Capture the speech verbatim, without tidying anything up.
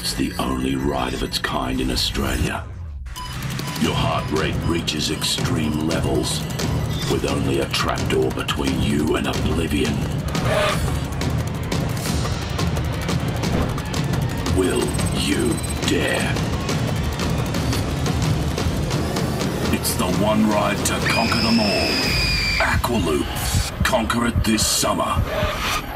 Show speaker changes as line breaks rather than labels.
It's the only ride of its kind in Australia. Your heart rate reaches extreme levels, with only a trapdoor between you and oblivion. Will you dare? It's the one ride to conquer them all. AquaLoop. Conquer it this summer.